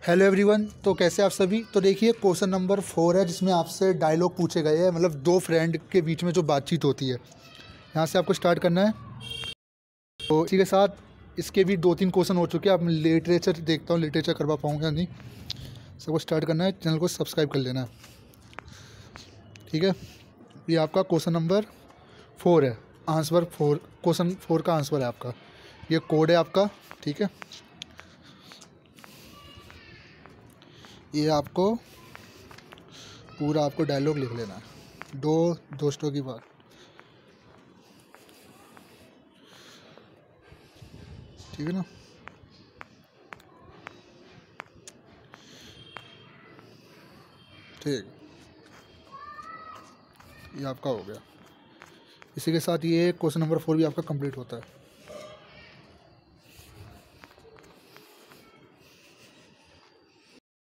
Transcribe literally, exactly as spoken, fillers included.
Hello everyone, तो कैसे आप सभी। तो देखिए क्वेश्चन नंबर फोर है जिसमें आपसे डायलॉग पूछे गए हैं, मतलब दो फ्रेंड के बीच में जो बातचीत होती है। यहाँ से आपको स्टार्ट करना है। तो इसी के साथ इसके भी दो तीन क्वेश्चन हो चुके हैं। अब लिटरेचर देखता हूँ लिटरेचर करवा पाऊँगा नहीं। सबको स्टार्ट करना है, चैनल को सब्सक्राइब कर लेना है, ठीक है। ये आपका क्वेश्चन नंबर फोर है, आंसर फोर, क्वेश्चन फोर का आंसर है आपका। ये कोड है आपका, ठीक है। ये आपको पूरा आपको डायलॉग लिख लेना है, दो दोस्तों की बात, ठीक है ना। ठीक, ये आपका हो गया। इसी के साथ ये क्वेश्चन नंबर फोर भी आपका कंप्लीट होता है।